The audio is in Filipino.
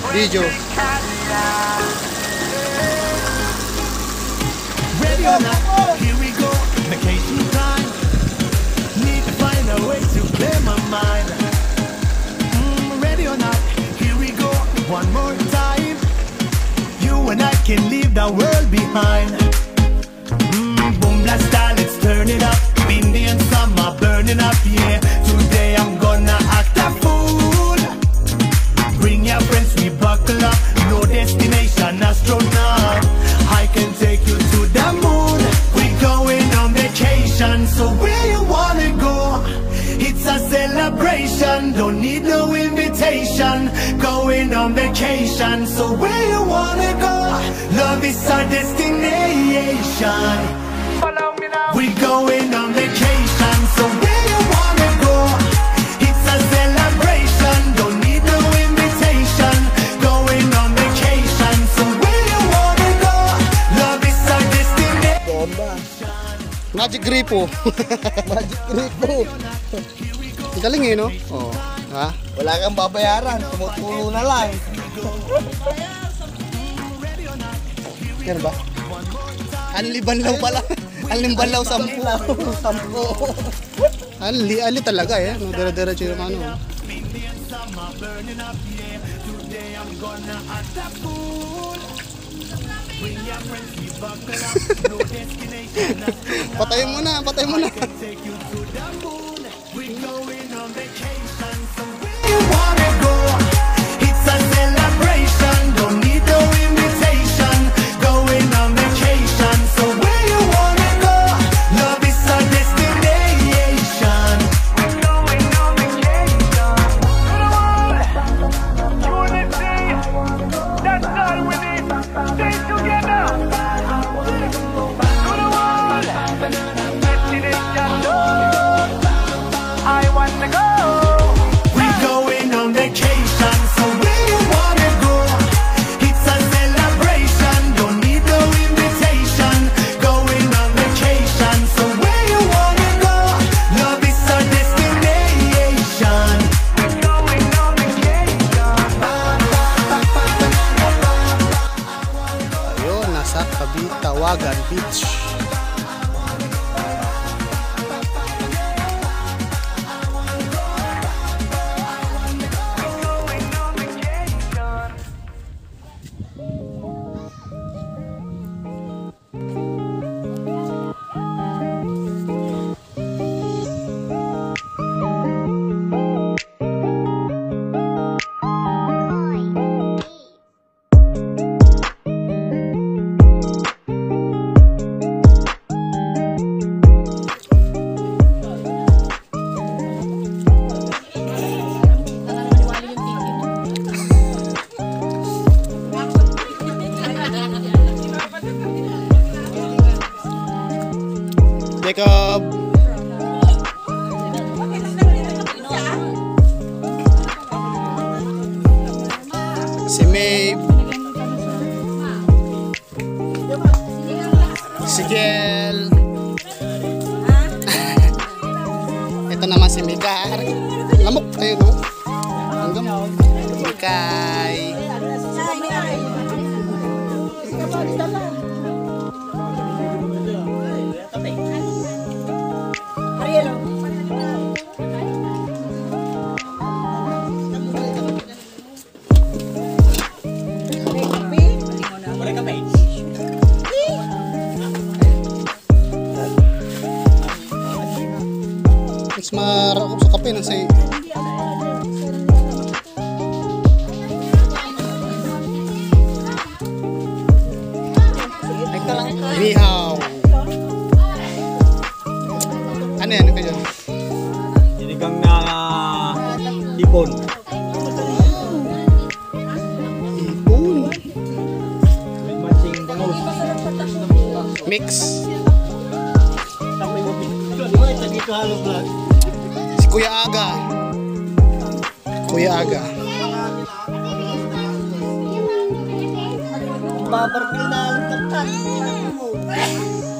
video. Ready or not, here we go. Vacation time. Need to find a way to clear my mind. Ready or not, here we go. One more time. You and I can leave the world behind. Boom blast style, let's turn it up. Windy and summer burning up, yeah. Today I'm gonna act a fool. Bring your friends, we buckle up. No destination, astronaut. I can take you to the moon. We're going on vacation, so where you wanna go? It's a celebration, don't need no invitation. Going on vacation, so where you wanna go? Love is our destination. Follow me now. We're going on vacation, so where you wanna go? It's a celebration, don't need no invitation. Going on vacation, so where you wanna go? Love is our destination. Bomba. Magic Gripo. Magic Gripo. Ang galing eh, no? Oh, ha? Wala kang babayaran, tumutulo na lang. Yan ba? Anlibanlaw pala. Anlibanlaw 10. 10. Ali talaga eh. No, dire-diretso yung ano. Patayin mo na, patayin mo na. Tawagan Beach. Jacob. Si Maeve. Si Kiel. Ito naman si Mikar. Lamok tayo no. Hanggang Mikay. Mas marako sa kape nang say. Nihaw. Ano yan? Ano kayo? Sinigang na ibon. Ibon. May matching bangus. Mix. Dito halo vlog. Si Kuya Aga. Kuya Aga. Babarkil na lang